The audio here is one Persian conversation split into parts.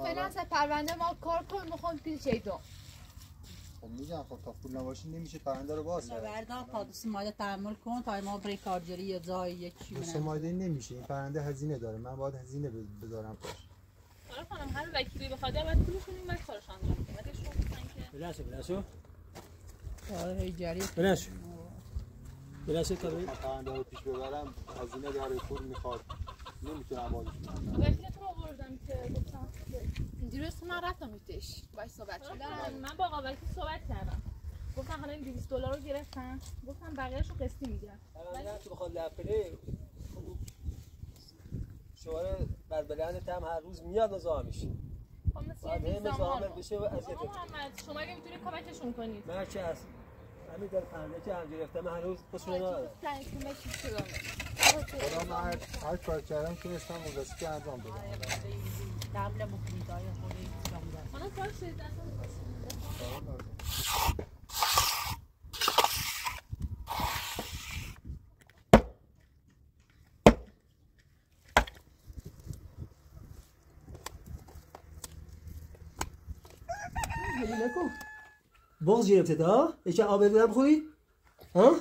فعلا از پرونده ما کار کن میخوام پیش ایدو. خب میگم خب تا پول نباشه نمیشه پرونده رو باز کرد. بردا پادوس مایده تحمل کن تا ما برای کارجری یا جای یکی دوست مایده نمیشه این پرونده هزینه داره من باید هزینه بذارم پاش. آره خانم هر وکیلی بخواد باید پولشون این بعد کارش انجام بده. ولی شما گفتن که بلاشو آره هی جری بلاشو تا پرونده رو پیش ببرم هزینه داره پول میخواد نمیتونم بازش کنم. وکیلتون آوردم که گفتم دیروز من رفتم ایتش باید صحبت شدم. من با آقا وکیل صحبت کردم. گفتن حالا این $200 رو گرفتن. گفتم بقیه‌شو قسطی میگیرن. من تو بخواد لپله شوهر بربلند هم هر روز میاد مزاحم میشه. خب مثل مزاحم بشه و اذیت محمد شما اگه میتونید کمکشون کنید. من چه هست همین در پرونده که هم گرفتم من هنوز پسونه ندارم. خدا من هر کار کردم که تونستم مدرسی که انجام بدم. قبل مفیدای خودی انجام دادم. حالا کار شده بغض گرفته تا؟ یکم آب بدم بخوری؟ ها؟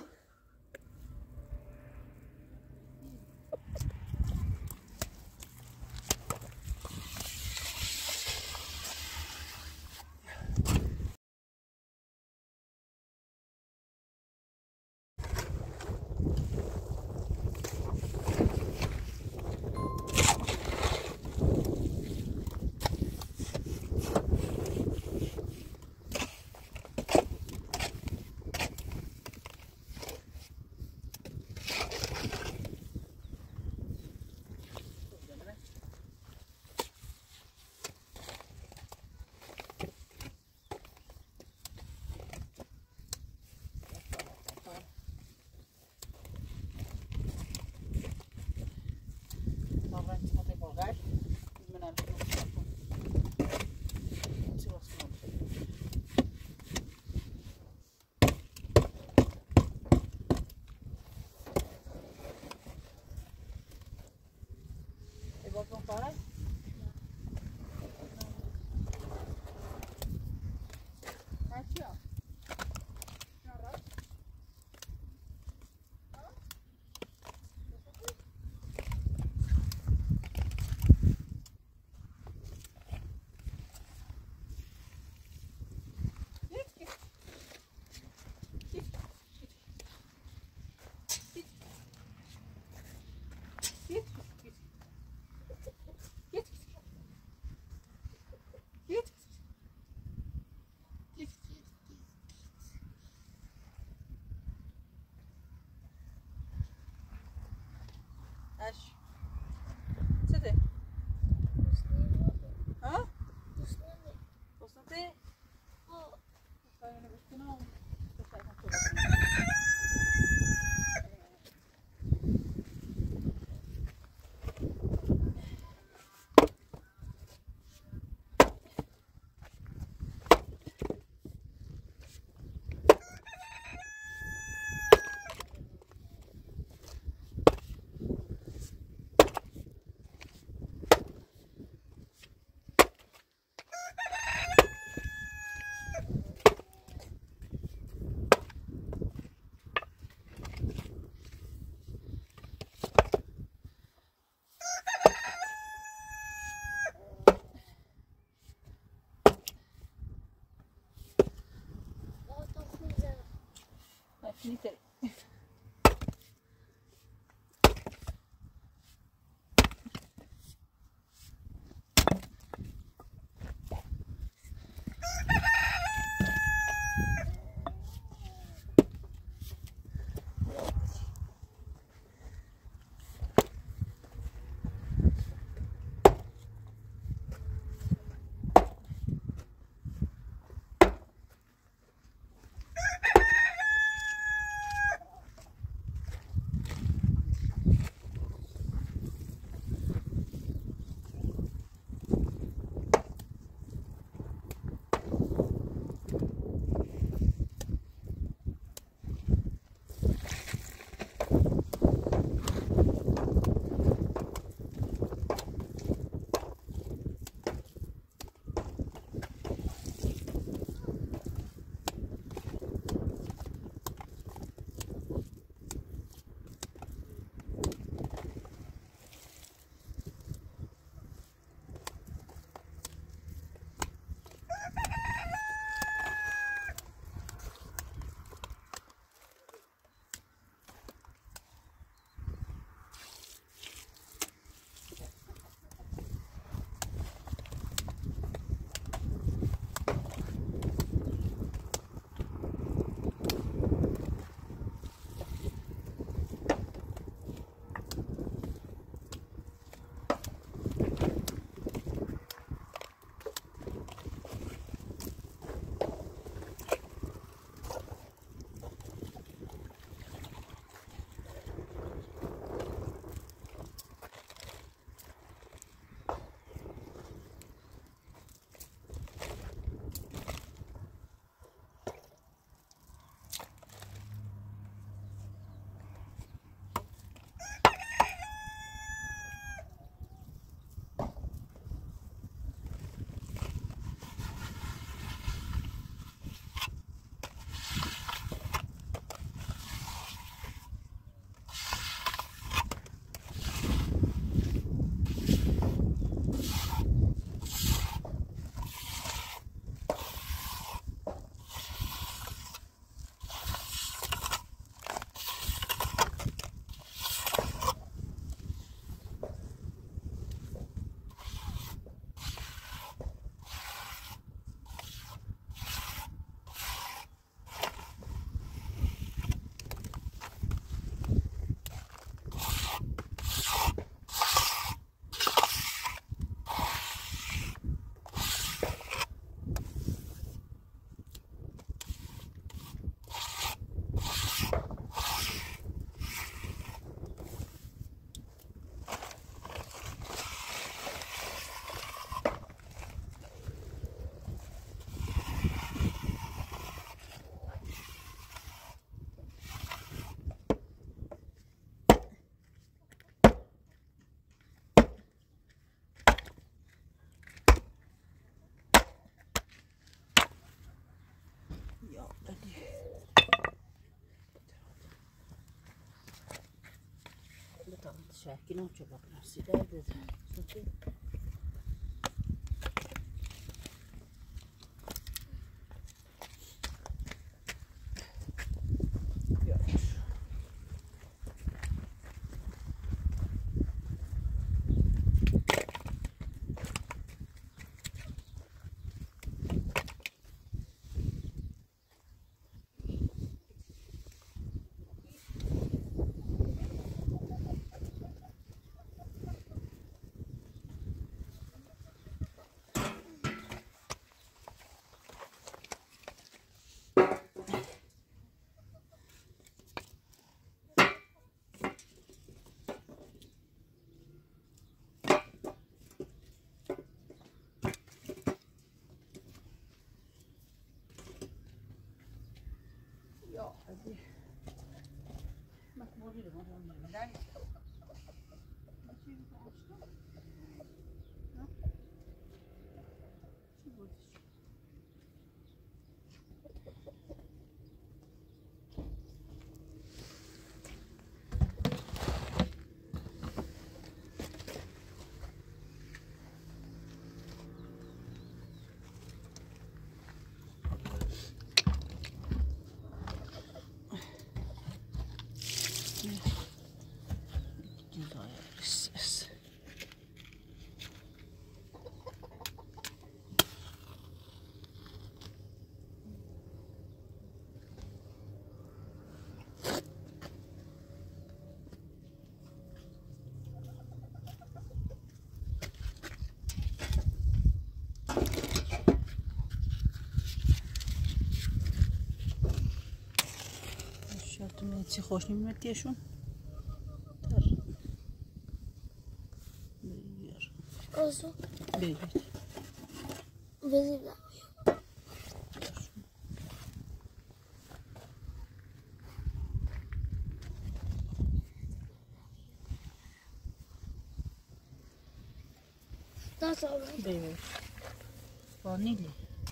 Finite. که نه چه باقی سیده ده سوتی شاید چی خوش نمیاد تیشون تر بیار آزو بیار بزیدم بیار وانیلی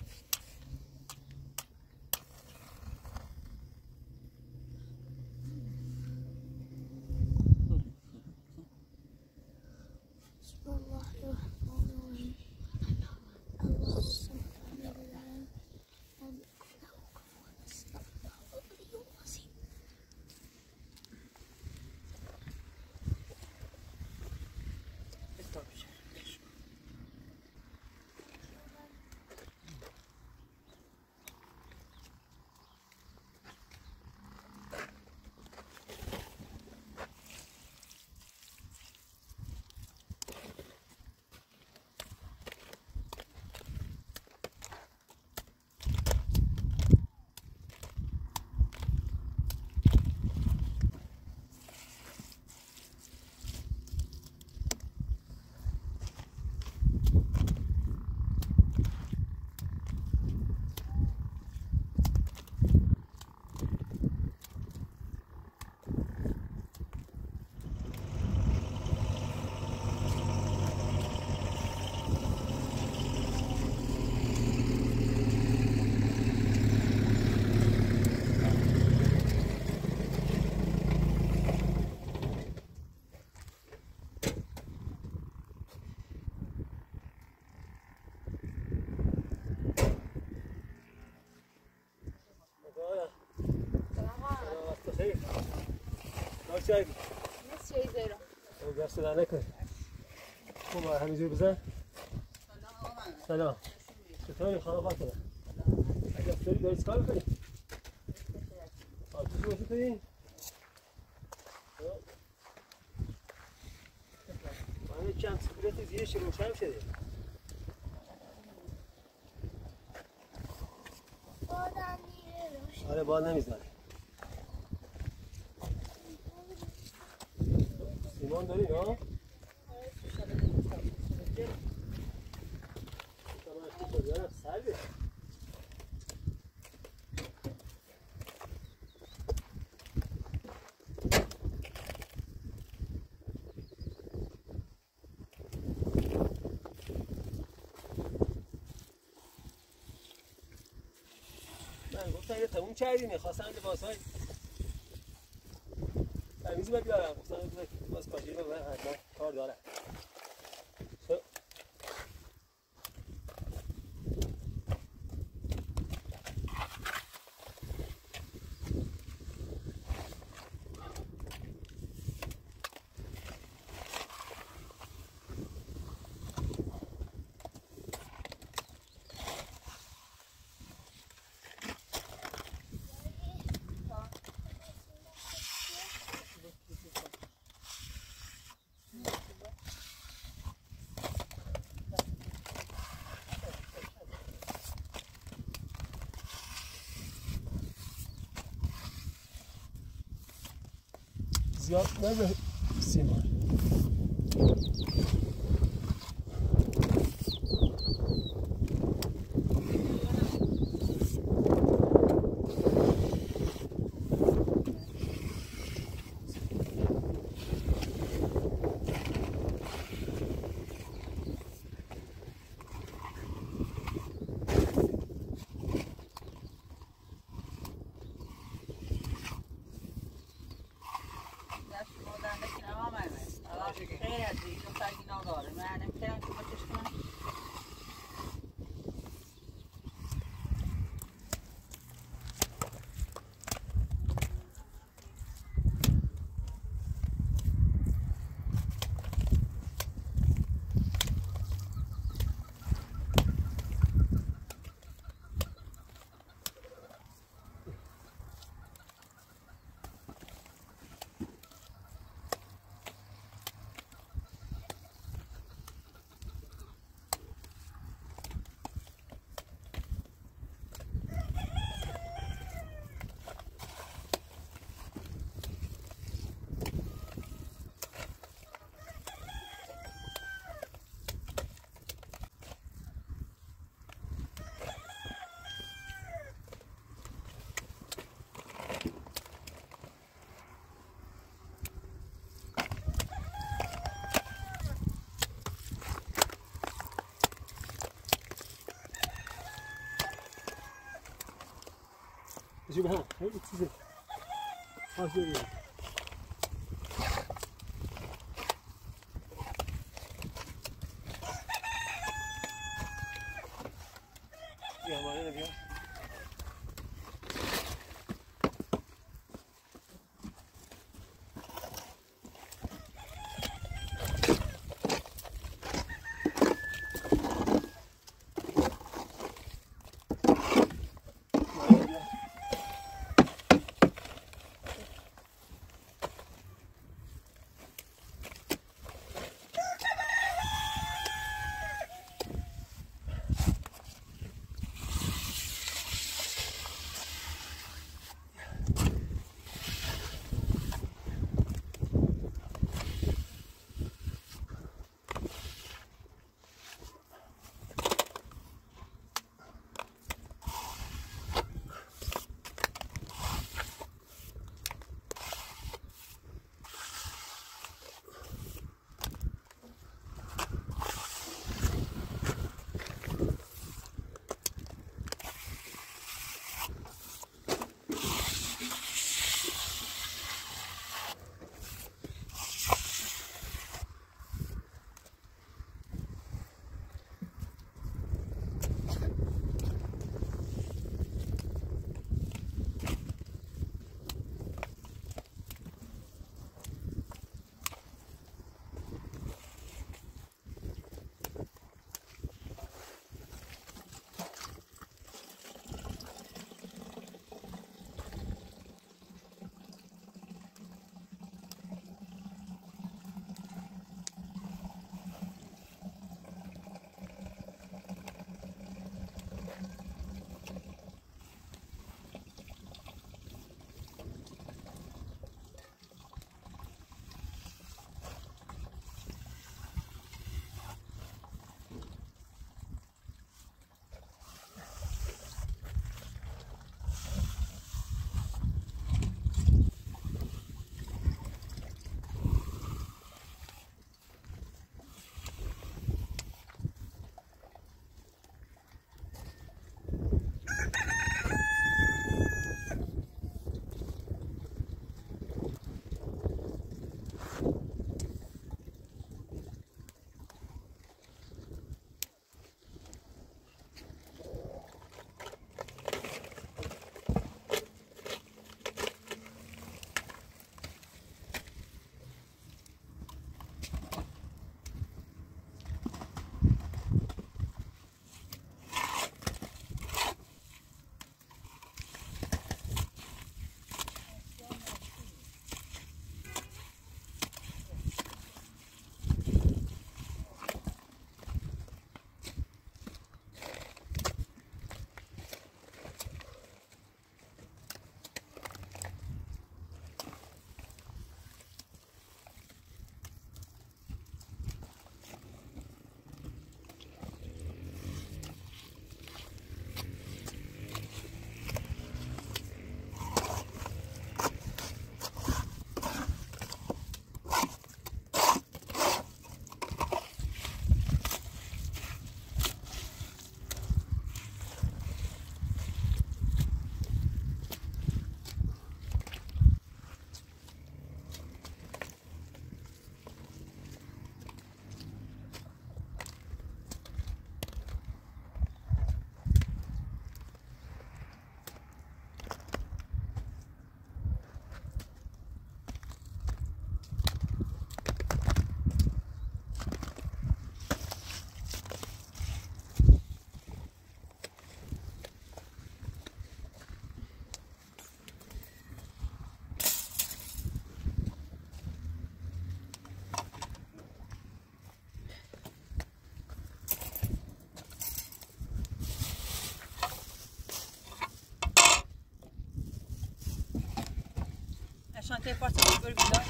شاید نیست چه زیرا او دست در نکن خوب همینجور بزن سلام چطوری خانم فاطمه اگه افتاری داری چیکار میکنی؟ آتیش روشن کنی؟ من چند سکولت زیرش روشن شده آره باد نمیزنه سیمان داری نه؟ سرده من گفتم یه تموم کردیم میخواستم لباسای همیزی باید بیارم گفتم باز کاشی رو من حتما کار دارم زیاد نزد سیمان شو بها خیلی چیزه خاصی بیا ماله بیا که پارچه بر بیاد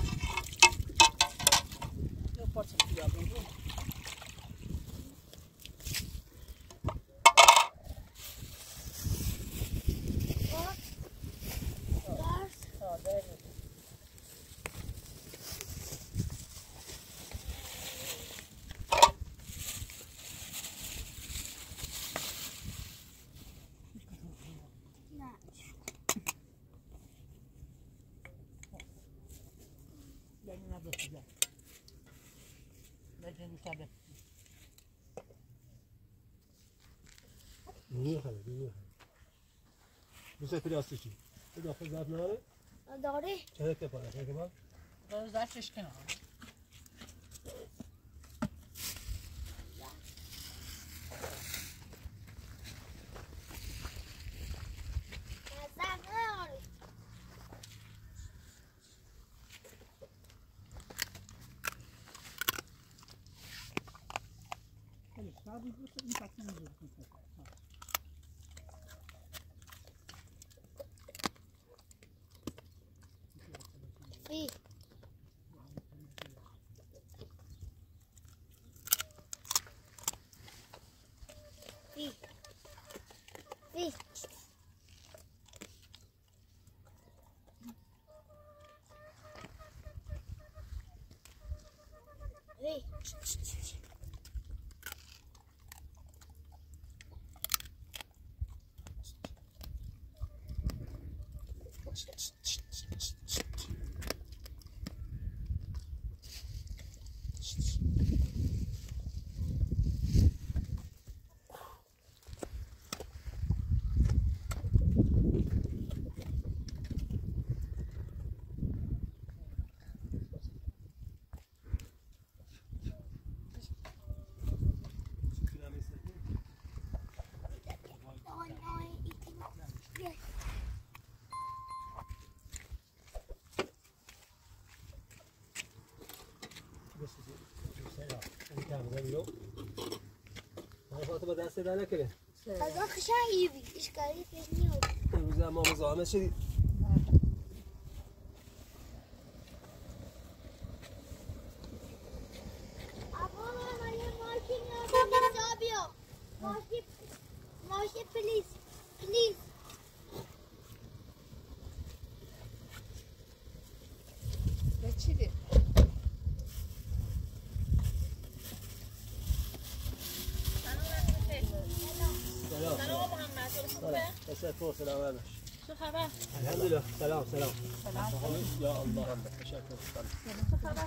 یه پارچه بیاد دوست پلاستیکی تو داخل ظرف نداره؟ داره چه که پاره که با روز داشتش کنار فی فی فی با دست در نکنه از آن خشنگی بی اشکالی پیش نیاد امروز ما مزاحمت شدید ابا من یه ماشین نیاد بیا ماشین پلیز پلیز به چی دید؟ سلام محمد تشکر سلام علیکم چه خبر؟ الحمدلله سلام یا الله تشکر چه خبر؟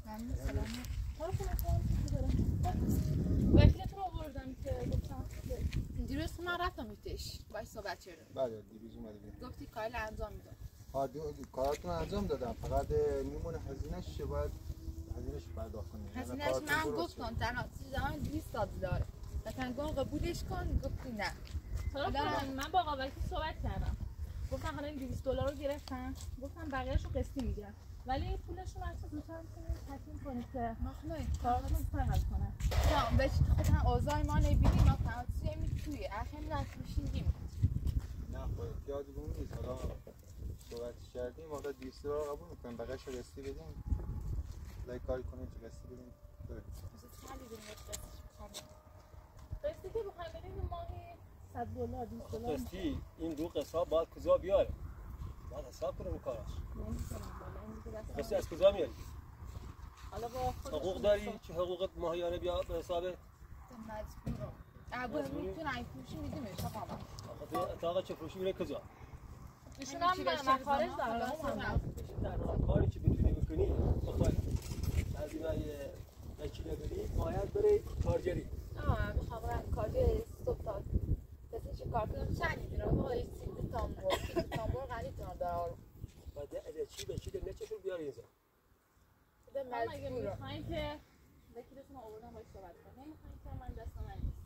وکیلت رو آوردم که گفتم دیروز من رفتم ایتش باید صحبت چرا بله دیروز اومدی گفتی کایل انجام میدم کاراتون انجام دادم فقط میمونه هزینه‌اش چه باید هزینه‌اش پرداخت کنی هزینهش من گفتم تنها چیزا $200 مثلا گفت قبولش کن گفتی نه من با آقا وکیل صحبت کردم گفتم حالا این $200 رو گرفتن گفتم بقیه‌اش رو قسطی میگیرم ولی پولشون رو زودتر تکمیل کنید که مخنوی کاراتون زودتر حل کنه نه به خودم اوضاع ما نبینی ما تنها میتوی اخی نمیشیم نه خود یادگون نیست حالا صحبت کردیم واقعا 200 رو قبول میکنیم بقیه‌اش رو قسطی بدیم لای کاری کنیم که قسطی بدیم قسطی که بخوایم بدیم ماهی $100 $200 قسطی این دو قسط باید کجا بیاره باید حساب کنه اون کاراش قسطی از کجا میاری حالا با حقوق داری چه حقوقت ماهیانه بیا به حساب مجبورم ابو میتونه این فروشی میدیمش آقا اتاق چه فروشی میره کجا ایشون هم مخارج داره کاری که بتونی بکنی بخوای هزینه وکیل بری باید بری کارگری بخوام کارگری صبح تا دستش کار کنم چند میدونه آقا این تامبور غریب داره بعد چی وکیل نچشون بیاری اینجا اگه میخواین که وکیلتون رو آوردن باید صحبت کنم نمیخواین که من دست من نیست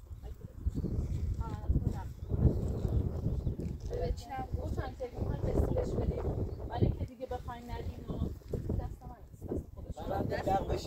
چی هم گفتم که میخواین قسطیش بدیم ولی که دیگه بخواین ندیم و دست من نیست دست خودش بعد دق بشه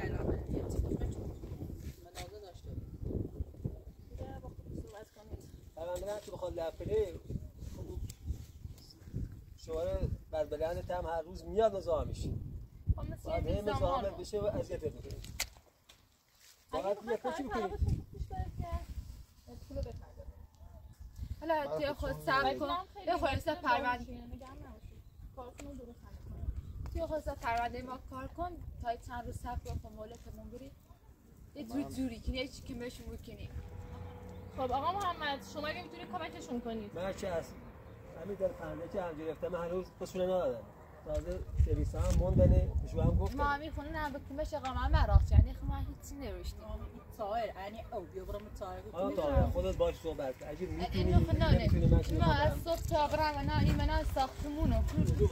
دیگه با خودش صحبت کنید پرونده که بخواد لپله شماره بعد بلندت هم هر روز میاد مزاحمش. خب مثل بعد یه هم مزاحمت بیزامان بشه و اذیتت بکنه. فقط اگه یه کاری بخواه بکنی. پیش بره که پول بپرده. حالا توی خود صبر کن. یه خلاصه پرونده کارتون رو درست کنید. توی خلاصه پرونده ما کار کن تا چند روز صبر کن مولتمون بری. یه جوری کنی یه چی که بهشون بکنی. خب آقا محمد شما اگه میتونید کمکشون کنید. من چه هست؟ همین در پرنده که هم گرفتم هنوز پسونه ندادم. تازه سرویس هم موندنه بشو هم گفتم. ما همین خونه نه به کمش اقامه مراخت یعنی خب من هیچی نوشتیم. طاهر یعنی او بیا برام طاهر آن طاهر خودت باش صحبت کن. اگه میتونی اینو خونه نمیتونی من چی ما از صبح تا برم و نه این من ساختمونو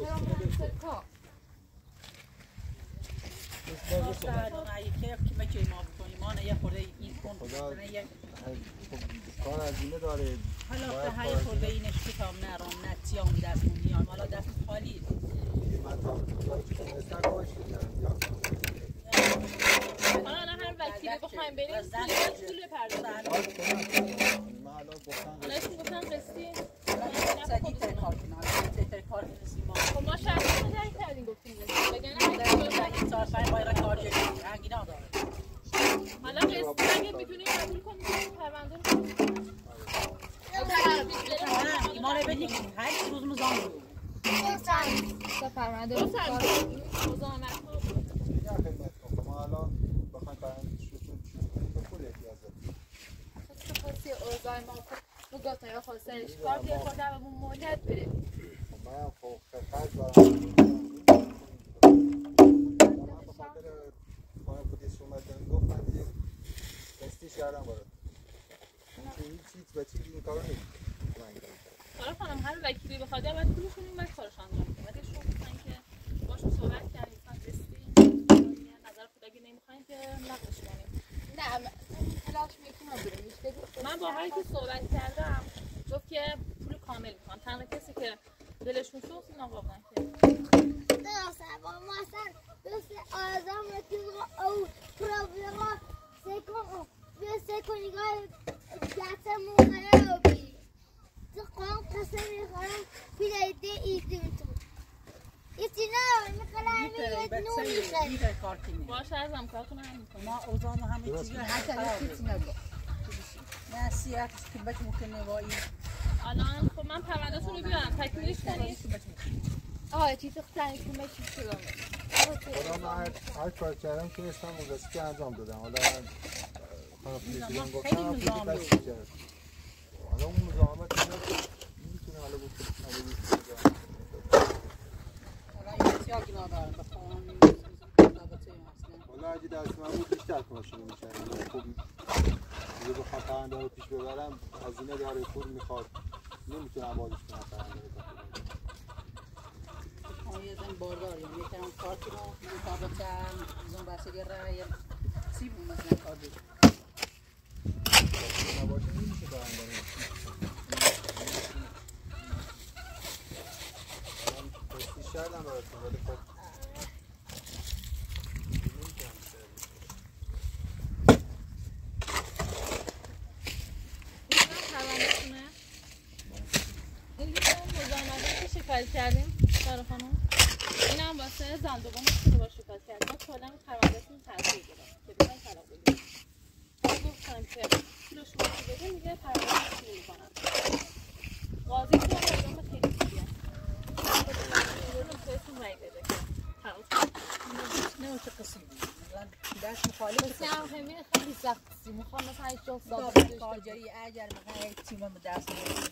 ما نه یه خورده این کن خدا نه یه کار عظیمه داره. حالا تا یه خورده اینش کتاب نرام نه تیام دست میام حالا دست خالی من تا تونستم باش کردم. حالا نه هر وکیلی بخوایم بریم پول بپردازیم. من الان گفتم حالا اسم گفتن قسطی. سدیتر کار کنم سدیتر کار کنیم خب ما شرطی رو درک کردیم گفتیم قسطی. بگن سال فای باید کار کنیم انگینا داره حالا قسطی اگه میتونیم قبول کنیم پرونده رو ایمان بدیم هر روز مزام بود تا پرونده دو رو سال کار مزاحمت ها میگم خدمت کن. ما الان بخوایم برندش رو به پول احتیاج داریم. خاصی اوضاع ما رو گفتم یا خواستش کار که خودم همون مولد بره من خب خرج برام من بخاطر خانه پلیس اومدن گفت من دیگه قسطی کردم برات. این هیچ بچه این کارو نمی‌کنه. حالا خانم هر وکیلی بخواد یا باید پولشون این باید کارش انجام بده. ولی شما گفتن که باشون صحبت کردیم مثلا قسطی نظر خود اگه نمیخواین که نقدش کنیم. نه پلاش میکنم بریم من با هایی که صحبت کردم گفت که پول کامل میخوام. تنها کسی که دلشون سوخت این آقا بودن که Nossa, vamos assar. او problema sei com igual gata morreu. Tu compra sem igual filha de idento. Isso não, me calar میتره کار کنیم باشه ازم کارتون هم میکنم. ما اوزان همه چیزی حتی چیزی نگو نه سیاحتش که بچه ممکنه با این الان خب من پرونده‌تون رو بیارم تکمیلش کنید. آه چی تختنی که میشی شدم حالا من هر کار کردم که استم مدرسی انجام دادم. حالا من خانه پلیسی گفتم پولی بستی کرد. حالا اون مزاحمت میتونه حالا بکنه. حالا این سیاکی ندارم بخوام حالا اگه دست من بود بیشتر کمشون میکردم. خب اگه بخوام پرنده رو پیش ببرم هزینه داره پول میخواد نمیتونم بازش کنم پرنده رو یه زن باردار یعنی میتونم کار کنم مطابق زن بسیاری رای سی بود مثلا کار بود نباشه نمیشه پرنده رو من پستی شردم براتون ولی خب این لیست مزاحمتی که شکایت کردیم سارا خانم این هم واسه زن دومش که با شکایت کردیم ما کلا پرونده‌تون تاثیر گرفت که بخواین طلاق بگیرید گفتم که پول شما رو بده میگه پرونده شروع می‌کنم قاضی تو اعلام خیلی دیگه بهتون رأی بده که طلاق نه چه قسمی دست مخالف بس هم همین خیلی سختی میخوام مثلا هیچ جا دادم کارجری اگر مثلا تیم دست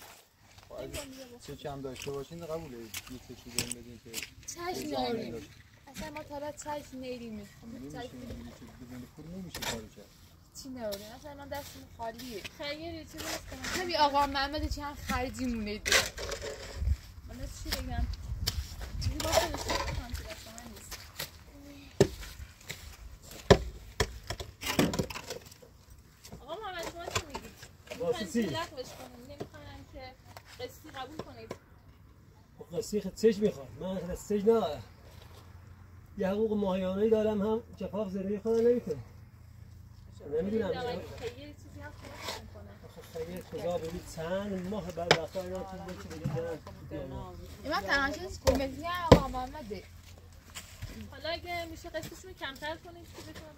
چه کم داشته باشین قبوله یه چیزی بهم بدین که چشم ناریم اصلا ما تا چشم نیریم نمیشه بدون پول نمیشه کارو کرد. چی ناریم اصلا من دستم خالیه خیلی یه چیزی هست کنم همین آقا محمد چی هم خرجی مونه دید من از چی بگم چیزی با خودش بکنم که دست من نیست آقا محمد شما چی میگید؟ واسه چی؟ لغوش کنیم نمیخوایم که قسطی قبول کنید قسطی چش میخواد من قسطی ندارم یه حقوق ماهیانه‌ای دارم هم کفاف زندگی خودم نمیکنه نمیدونم خیلی چیزی هست که نکنه اگه خدا بودی چند ماه بعد وقتا اینا تو یکی دیگه دارن من تنها چیز کمدی آقا محمده. حالا اگه میشه قسطشون کمتر کنید که بتونم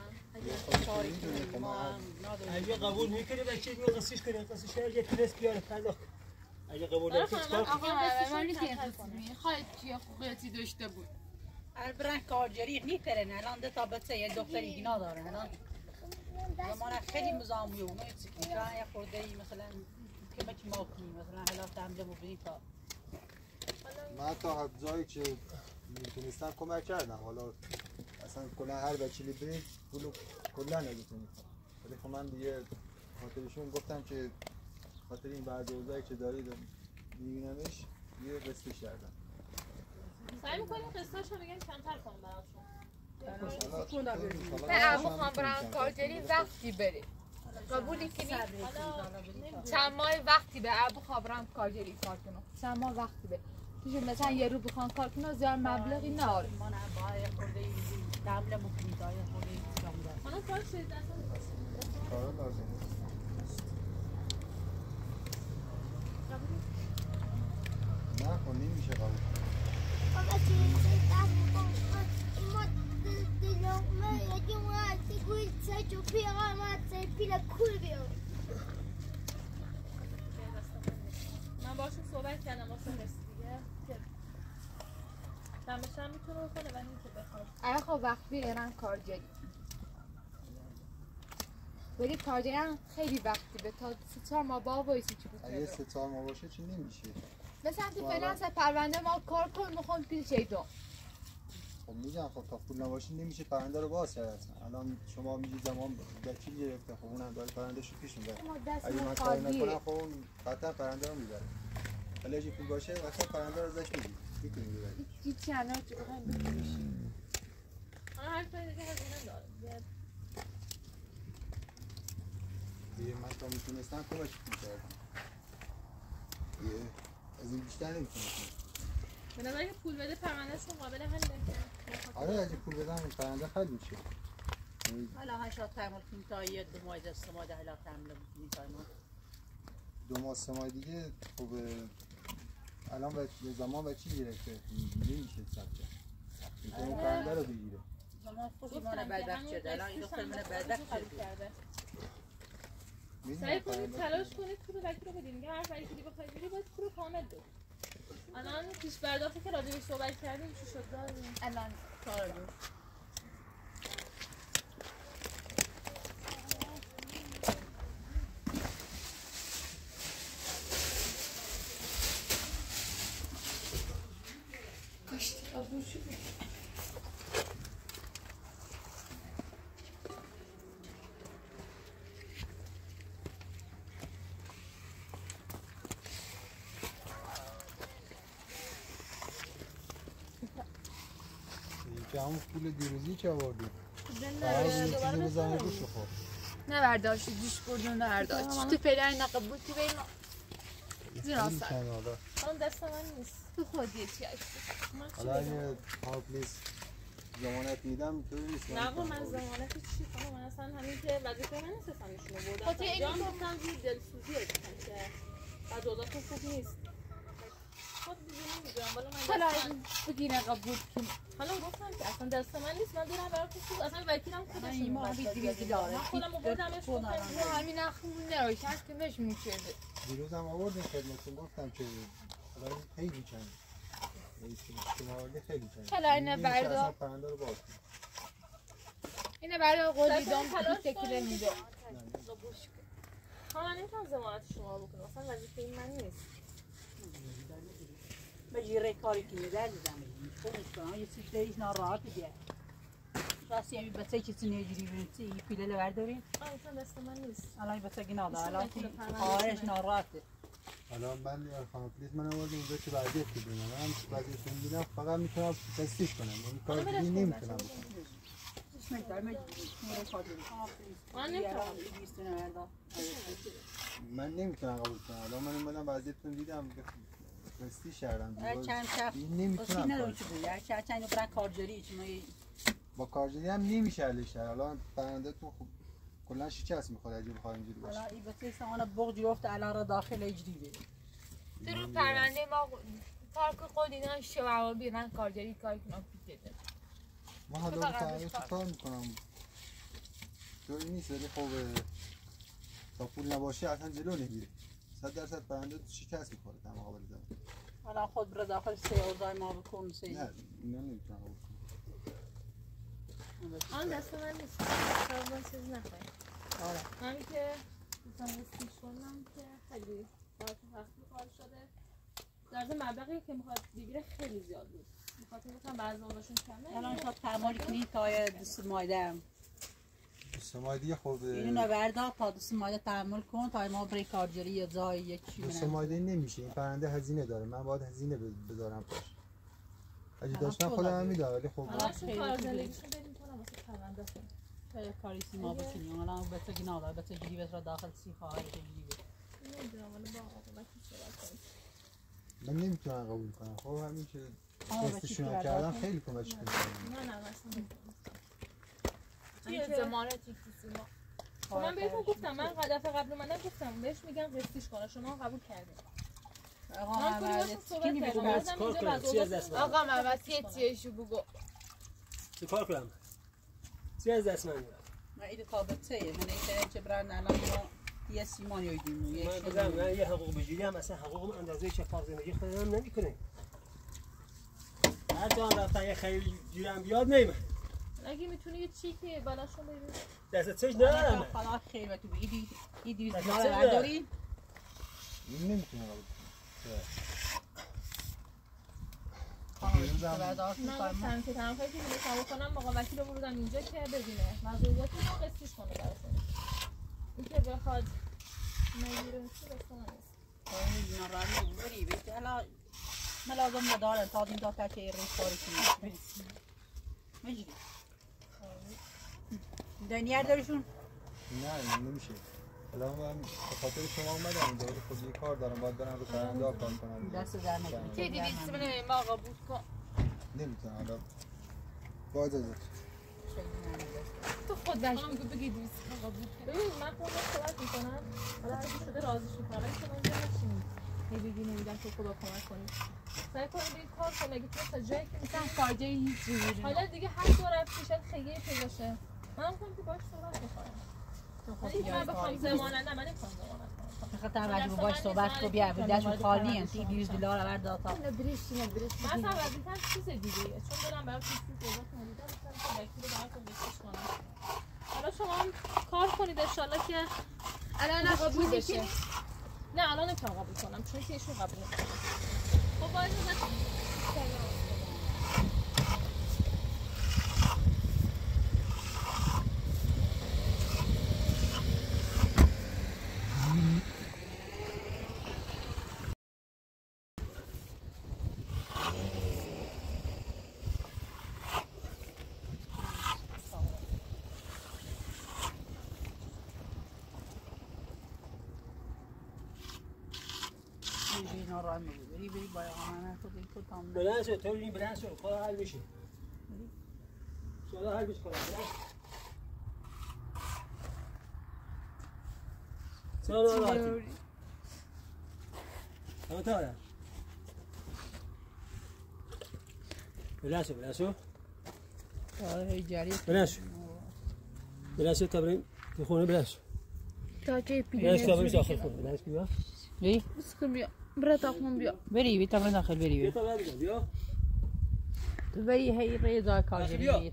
بپردازم. اگه قبول میکنی بچه دیگه قسطش کنی قسطش یه تونست بیاره پرداخت. اگه قبول نکنی چیکار کنی؟ آقا من نمی‌تونم خواهد چیه خوبیتی داشته بود. البران کارجری نیترن الان ده تا بچه یه دختر اینا داره الان زمان خیلی مزامی و اونو یه خورده ای مثلا کمکی ما کنیم مثلا حالات حمله مبینی تا من تا جایی که میتونستم کمک کردم حالا اصلا کلا هر بچه‌لی برید پولو کلا نمیتونید ولی خب من دیگه خاطرشون گفتم که خاطر این بعد اوضاعی که دارید میبینمش یه قسطش کردم سعی میکنیم قسطاش رو بگیم کمتر کنم براتون. نه ابو خان برام کارگری وقتی بره قبولی کنی چند ماه وقتی به ابو خان برام کارگری کار کنم چند ماه وقتی به توش مثلا یه رو بخوان کار کنم زیاد مبلغی ناره ما نه باید خورده ای دبل مکنی دایی خورده ای جامده خانم کار شدید اصلا کارا لازم نه خب نمیشه قبول بابا چیزی دست بکن ایما دلومه یکی اومد سیگوی سجو پیغا اومد پیل کول بیاد من باشون صحبت کردم واسه رسید دیگه که دمشم میتونه بکنه ولی اینکه بخواد اگه خب وقتی ایران کارگری ولی کارگری خیلی وقتی به تا 3-4 ماه با وایسی چی بود اگه 3-4 ماه باشه چی نمیشه مثلا تو فعلا از پرونده ما کار کن میخوام پیل چیدون خب میگم خب تا پول نباشه نمیشه پرنده رو باز کرد الان شما میگی زمان وکیل گرفته خب اونم داره پرندهشو پیش میبره اگه من کاری نکنم خب اون قطعا پرنده رو میبره ولی اگه پول باشه وقتا پرنده رو ازش میگیری میتونی ببری هیچی الان چه بخوایم بکنیم حالا هر کاری دیگه هزینه داره دیگه من تا میتونستم کمک میکردم از این بیشتر نمیتونستم به نظر که پول بده پروندهشون قابل حله آره اگه پول بدم پرنده خیلی میشه حالا هشت تعمل کنیم تا یه 2 ماه از 3 ماه ده حالا تعمل کنیم تا ما 2 ماه 3 ماه دیگه خب الان به زمان بچی گرفته نمیشه سبته میتونه پرنده رو بگیره زمان خوش ایمان بدبخت شده الان این دختر من بدبخت شده سعی کنید تلاش کنید پول وکیل رو بدید میگه هر وکیلی بخواید بری باید پول کامل بدید الان پیش پرداختی که راجعش صحبت کردیم چی شد داریم الان کار رو که همون پول دیروزی که آوردی قرار بود یه چیزی بزنه روش خورد نه برداشتی دیش بردون نه برداشت تو فعلا نقبول که بین زیرا سر اون دست من نیست تو خودی چی هستی حالا اگه پلیس ضمانت میدم تو نیست نه من ضمانت چی کنم من اصلا همین که وظیفه من نیست اصلا نشونو بردم خاطر این گفتم زیر دلسوزی گفتم که بعد اوضاعتون خوب نیست خود دیگه نمیدونم بالا من حالا بگیره قبول کن حالا گفتم که اصلا دست من نیست من دارم براتون خوب اصلا وکیلم خودش ایما بیدی داره من خودم آوردمش تو همین اخمون نروش هست که بهش میکرده دیروز هم آوردیم خدمتتون گفتم که حالا خیلی چند شما آورده خیلی چند حالا اینه بردا پرنده رو باز کن اینه بردا قولی دام تکیله میده من نمیتونم ضمانت شما بکنم اصلا وظیفه این من نیست بجیره کاری که میدر دیدم خودش کنم یه چیز دیش ناراحت دیگه راستی همین بچه که چی نجوری بینتی یه پیله لبرداریم اصلا دست من نیست الان بچه که ناده الان که آرش ناراحته الان من خانم پلیس من آوردم اونجا که وضعیت که بینم من وضعیت که میبینم فقط میتونم تستیش کنم یعنی کار دیگه نمیتونم بکنم من نمیتونم قبول کنم الان من اومدم وضعیتتون دیدم رستی شهرم چند شب نمیتونم چند برای کارجاری با کارجاری هم نمیشه حلش کرد الان پرنده تو کلا شکست میخوره اگه بخواد اینجوری باشه. حالا این بسیار سامان بغض جفت علا داخل اجری بید. تو رو پرونده ما پارک قدینا شو بیرن کارگری کار کنم پیده. ما حالا بخوام کار میکنم. جوری نیست ولی خب تا پول نباشه اصلا جلو نمیره. 100% پرونده شکست میخوره تا مقابل زمان. حالا خود بر داخل سه اوضاع ما بکن سه. نه اینا نمیتونم بکنم. آن دست من نیست. من چیز نخواهیم. آره. من که مثلا استیش کنم که خیلی وقتی کار شده. درد مبلغی که میخواد بگیره خیلی زیاد بود. میخواد مثلا بعضی اوضاعشون کمه. الان تا تعامل کنی تا دست مایده. دست مایده خب اینو بردا تا دست مایده تعامل کن تا ما بری کارگری یا جای یکی. دست مایده نمیشه. این پرنده هزینه داره. من باید هزینه بذارم پاش. اگه داشتم خودم میدم ولی خب الان کار زندگیشو بریم کنم واسه پرونده کنم. خیلی کاری سیما بکنیم. الان بهت گنا داره. بهت گیری بهت داخل سی خواهر گیری. نمیدونم ولی با عاقبتش صحبت کنیم. من نمیتونم قبول کنم. خب همین که تستشون کردم خیلی کمکش می‌کنه. نه اصلا چیه ضمانتی کسی ما؟ من بهتون گفتم من دفعه قبل اومدم گفتم بهش میگم قسطیش کنه شما قبول کردین. آقا من وصیتیشو بگو. چه کار کنم؟ چی از دست من میاد؟ من ایده تابطه من ایده چه برن الان ما یه سیمانی هیدیم. من بگم من یه حقوق بگیرم مثلا حقوقم اندازه چه زندگی خودم نمیکنه. هر جا رفتن یه خیلی گیرم بیاد نمیمه. اگه میتونی یه چیکی بالاشون ببین. دست چش ندارم. خلاص خیلی تو ایدی برداری. نمیتونم قبول من گفتم که تنها کاری که می‌خوام بکنم آقا وکیل رو بردم اینجا که ببینه مزایات رو قسطش کنه براشون. اینکه بخواد نگیره چی بسونه نیست. اینا رانی بری بیت حالا من لازم ندارم تا این دفعه که ریس کاری کنیم. مجری. دنیار دارشون؟ نه نمیشه. الان من به خاطر شما اومدم اینجا ولی خب یه کار دارم باید برم رو پرنده کار کنم. دست در نکنم. چه 200 بنویم ما قبول کن. نمیتونم حالا با اجازت. تو خود بهش میگو بگی 200 قبول کن. ببین من خودم صحبت میکنم حالا اگه شده راضی شد حالا شما اینجا نشینید نمیگی نمیدم که خدا کمک کنید سعی کنید این کار کنید اگه تو تا جایی که مثلا خارجه هیچ جوری حالا دیگه هر دو رفت شاید خیلی پیداشه من میگم که باش صحبت میکنم من بخوام ضمانت نه من نمیخوام ضمانت کنم بخاطر وقتی باش صحبت کو بیا دستش خالی ان 200 دلار ورد داتا نه بریش مثلا وظیفه‌م چیز دیگه چون دارم برای چیز صحبت می‌کنم مثلا وکیل رو براتون بسش کنم حالا شما هم کار کنید ان شاءالله که الان قبول بشه. نه الان نمیتونم قبول کنم چون که ایشون قبول نمی‌کنه. خب باید بری باید آمانه خود این خود تام بلند شد تو این بلند شد کار حل میشه شما حل میشه کار چرا راحتی اما تا آره بلند شد آره جاری بلند شد تا بریم تو خونه بلند شد تا جای بلند شد تا بریم داخل خونه بلند شد بیا بی بسکن بیا برای تا خون بیا بری تا بریم داخل بری بیا تو بری هی ریزا کارگری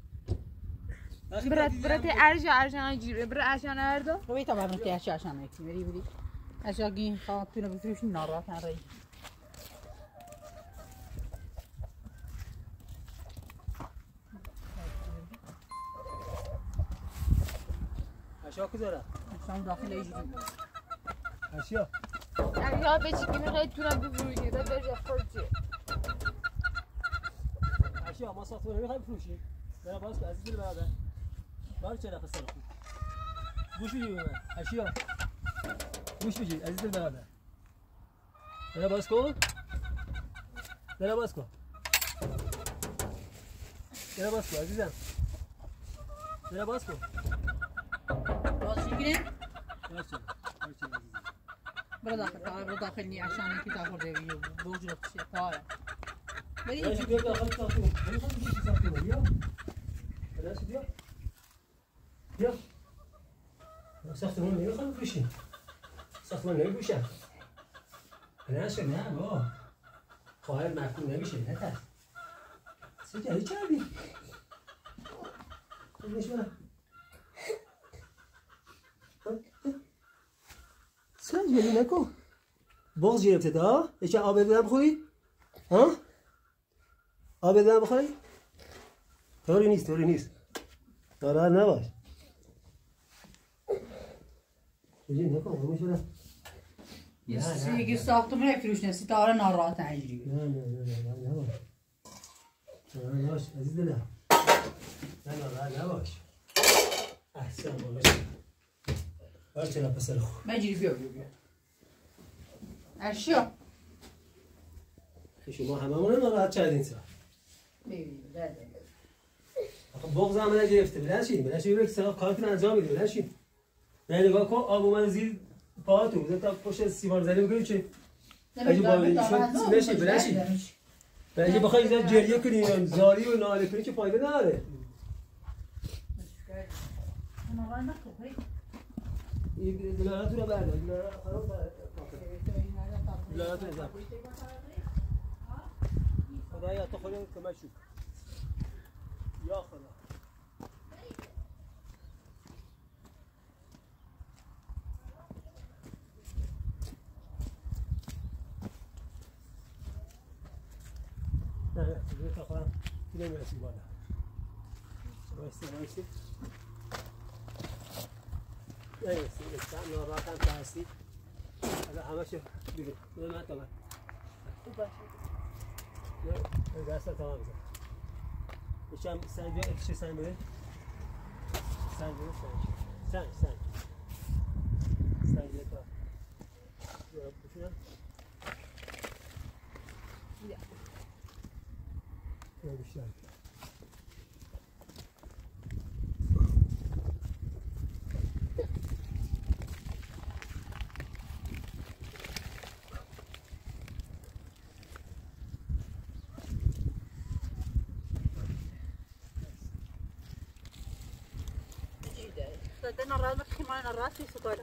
برات ارجع جیره برای ارجع اردو روی تا بریم که اشیا شام میکنی بری اشیا گین خاطر بفروش ناراحت نری اشیا کجا شام داخل ایجی اشیا یا به چی میخوای تونم بفروشی بعد برجا خورجی اشیا ما ساختمون نمیخوایم بفروشیم برای باز عزیز دل برادر بار چه نفس خوب گوش بدید من اشیا گوش بدید عزیز دل برادر برای باز کن برای باز کن برای باز کن عزیزم برای باز کن بگیریم باشه برو داخل نی عشان کی داخل روی بوجود چه تاره بری باشه بیا داخل ساختمون نمیخوام چیزی ساختمون بیا باشه بیا ساختمون نمیخوام بپوشیم ساختمون نمیپوشم نه با خواهر محکوم نمیشه نه تر چه کردی؟ نشون سنجلی نکن بغض گرفته تا؟ یکم آب بدم بخوری؟ ها؟ آب بدم بخوری؟ طوری نیست ناراحت نباش سنجلی نکن نمیشه یکی ساختمون فروش نه ستاره ناراحت اینجوری نه نباش عزیز دلم نه نباش احسن باش برچه نه پسر خوب مجری بیا ارشیا شما هممون رو ناراحت کردین سر آخه بغض هم نگرفته بلنشین بگو که کارتون انجام میده بلنشین نه نگاه کن آب اومد زیر پاهاتون بزن تا پشت سیمان زنی بگویم چه اگه بلنشین برای که بخوایی اینجا گریه کنی زاری و ناله کنی که فایده نداره این دلالتون رو بردار دلالتون رو زن خدایا تو خودم کمک شد یا خدا نه دیگه تا خودم نمیرسی بالا وایسی نمیرسی بستم ناراحتم که هستی حالا همه شو بگو بده من تا من خوب باشه دست تا من بزن یکم سنگ بیا اکشه سنگ بده سنگ بده تا بشونم بیشتر صدقنا الراد خيمانا الراسي سكولا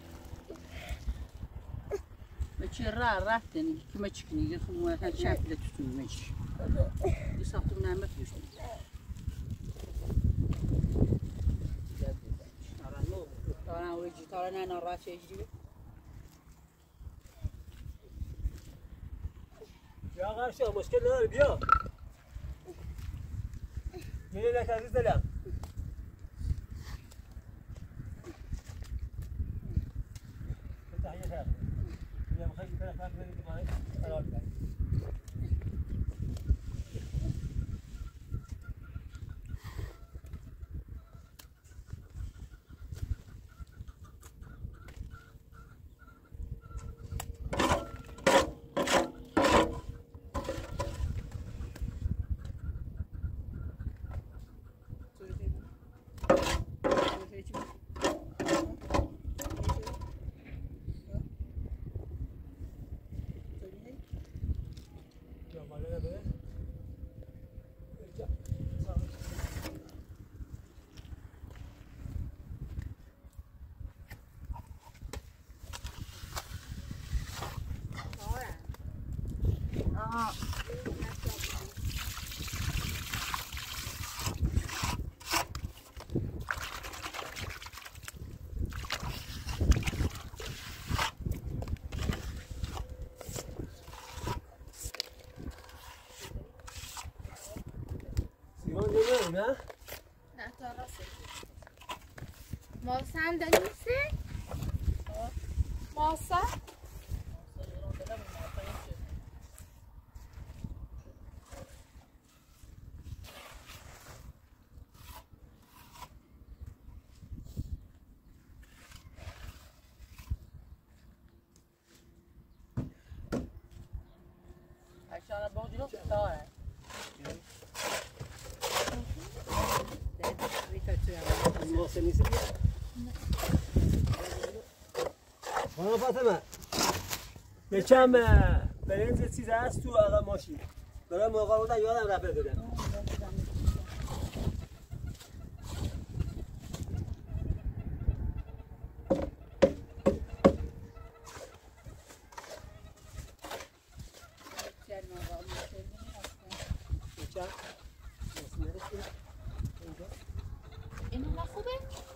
ماشي راه ثاني كيما تشكني غير خمو هاد شاف لا تشتو ماشي يصافتو من ما فيش انا وجهي ترى انا راسي يجري يا غاشا مشكلة نداره بیا گریه نکن عزیز دلم تحیه کرد بیا بخواهی که طرف بریم دیمانه قرار بدهیم نه؟ نه تا راسته ماسه هم داری میسه؟ ماسه؟ عشان بودلو تاره محسن نیست بیا خانم فاطمه یکم برنج چیز هست تو آقا ماشین برای موقع بودن یادم رفت بدم اینو نخوبه؟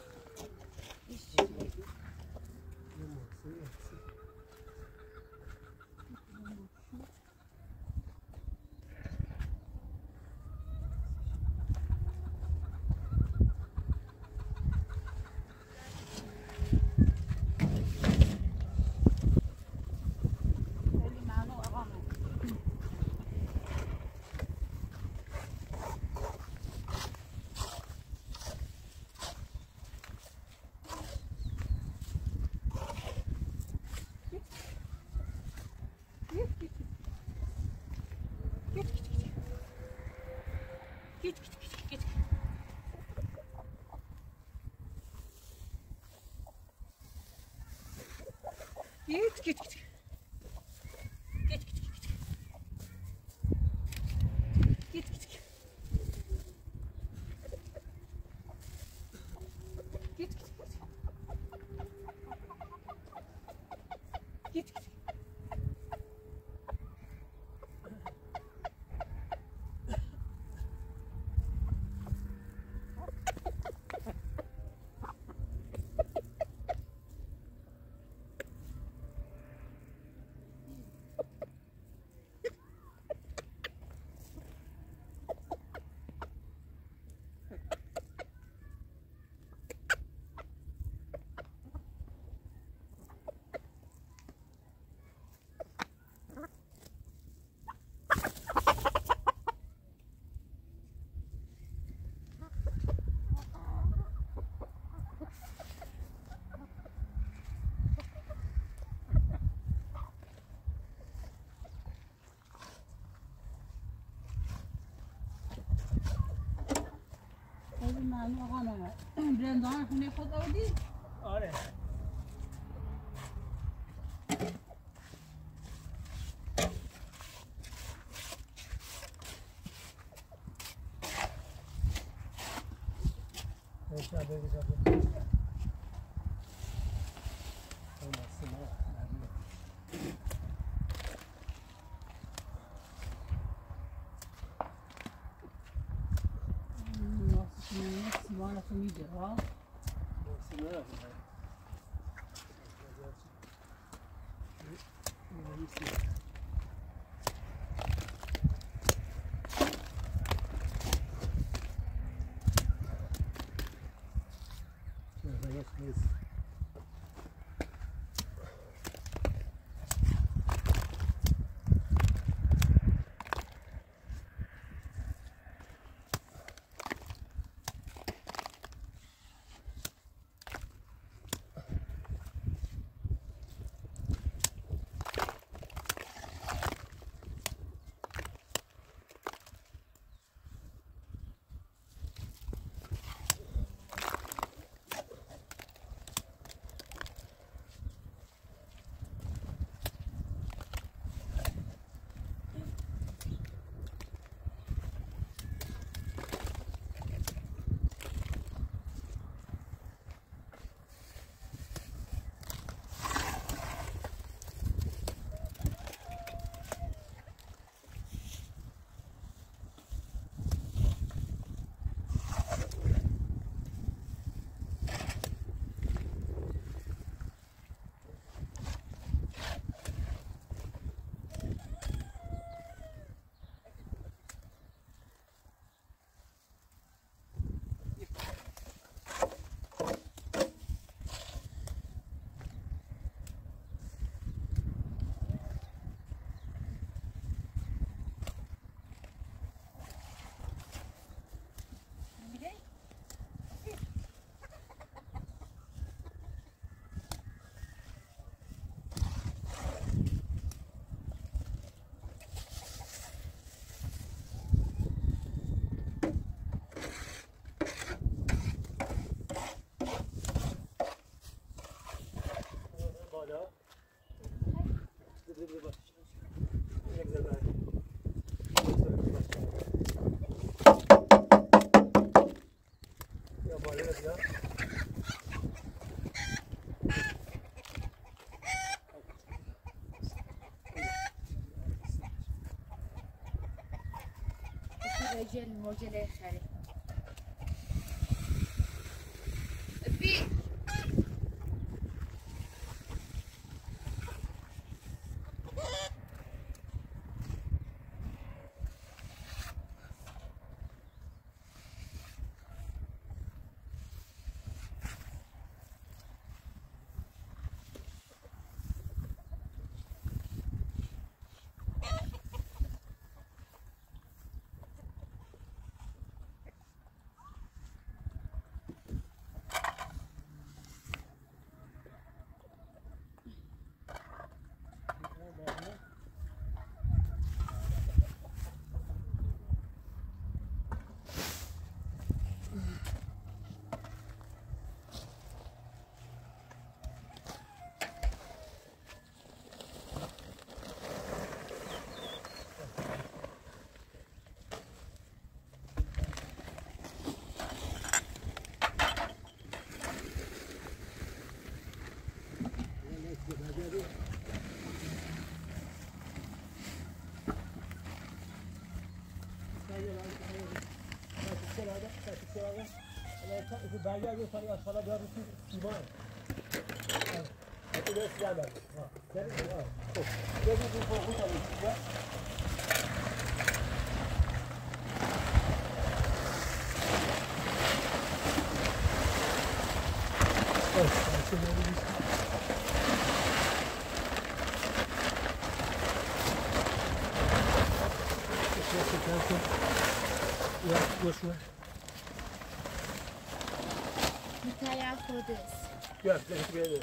معلوم آقا نه برندان خونه خود آوردی؟ آره تو میده ها رجل موجله خري في برگرد یه سری از حالا بیار رو دیوان تو دست جمعه خب بگید این فوقو کنید Mitaya Kodes. Gel, gel.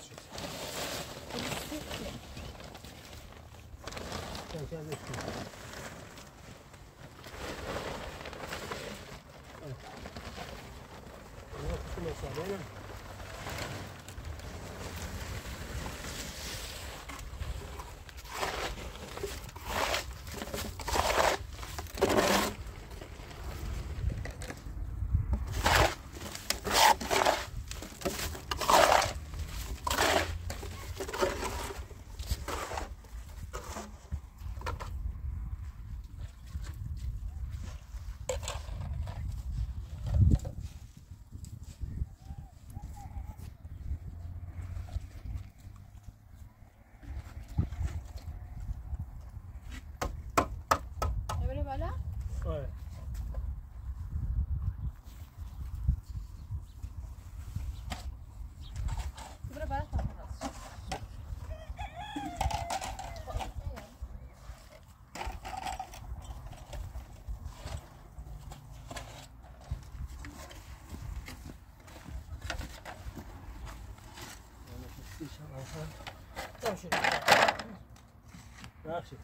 Yaxshi.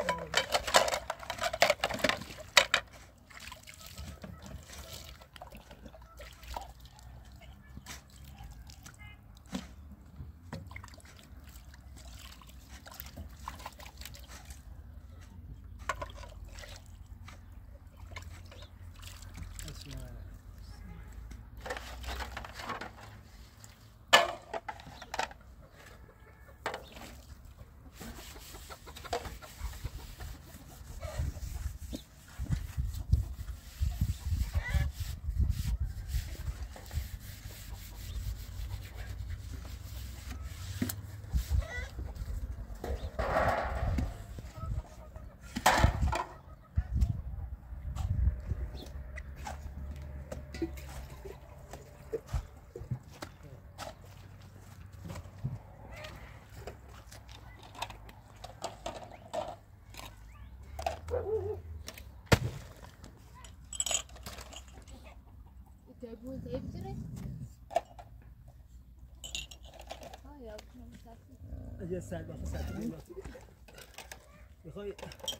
بود بگیره یا کنم یه سر بخواه سر کنیم میخوای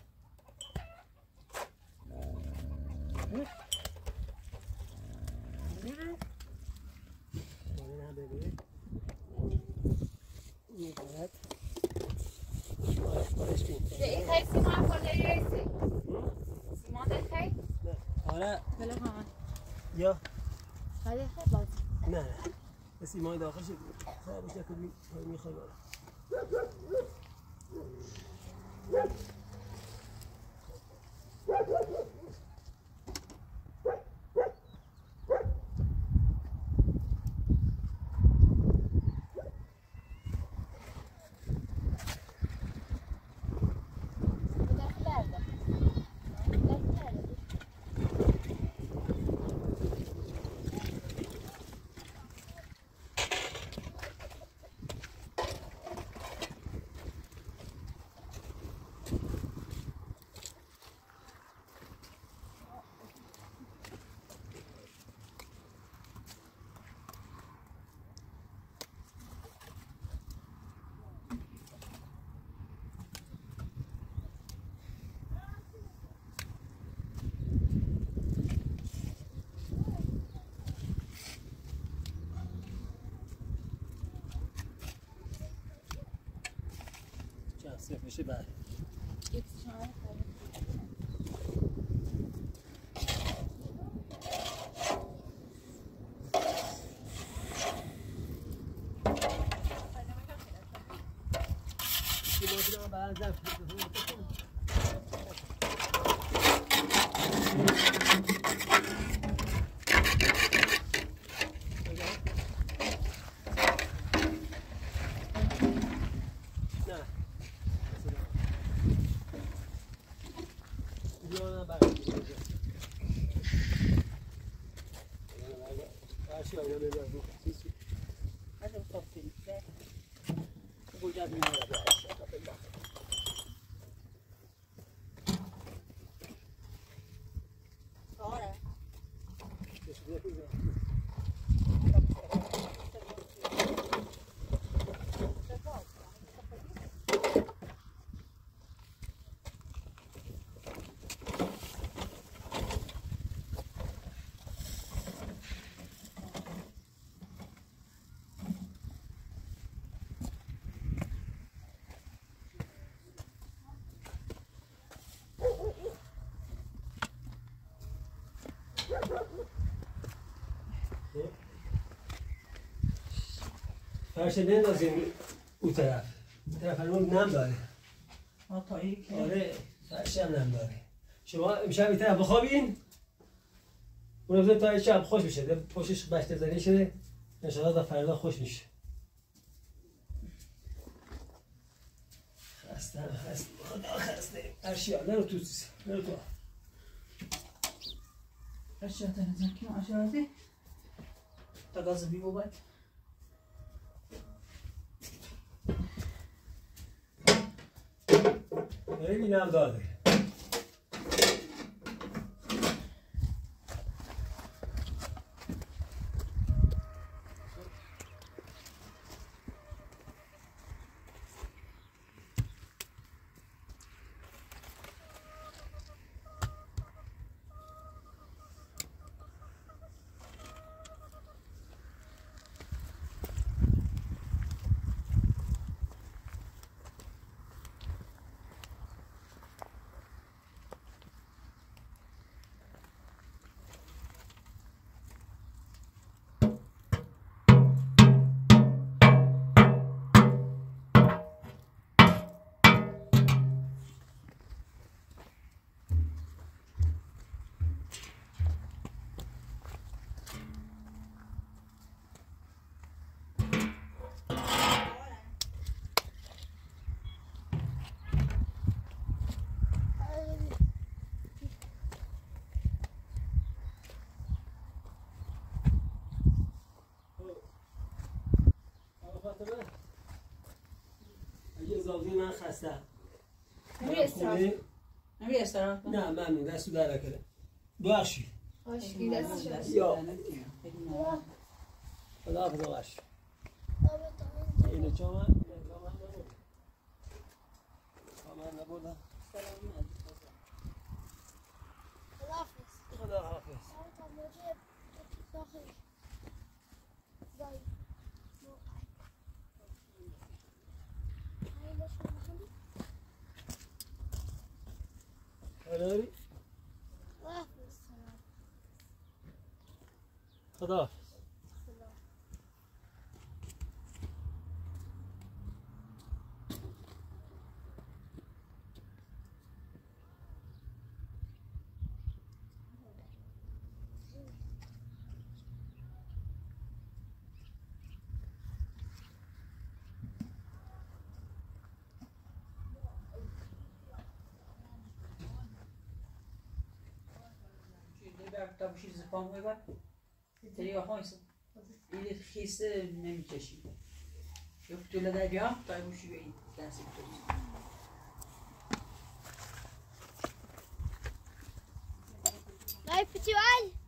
این خیلی سیمان خورده ریسی سیمان دل خیلی؟ آره بله خواهد یا خیلی خیلی باز نه نه سیمان داخل شد خواهد بشه که میخوای باره صرف میشه بعد فرشه نندازیم اون طرف همون نم داره آره فرشه هم نم داره شما امشب این طرف بخوابین اون روز تا شب خوش میشه پشتش بشته زنی شده انشاءالله تا فردا خوش میشه خسته خدا خسته ارشیا نرو تو ارشیا تنزن که اشاره تا گاز بی موبایل خیلی نم داده من خسته نمی استراحت نه ممنون دستو در نکنه بخشی آشکی دستش یا خدا حافظ آقاش اینو چا من نبردم خدا حافظ خدا تا بشی زفان ببر تری آخوایسه این خیسته نمیکشی یک جلو در بیا تا بشی به این دستی بتوزی Vai, festival!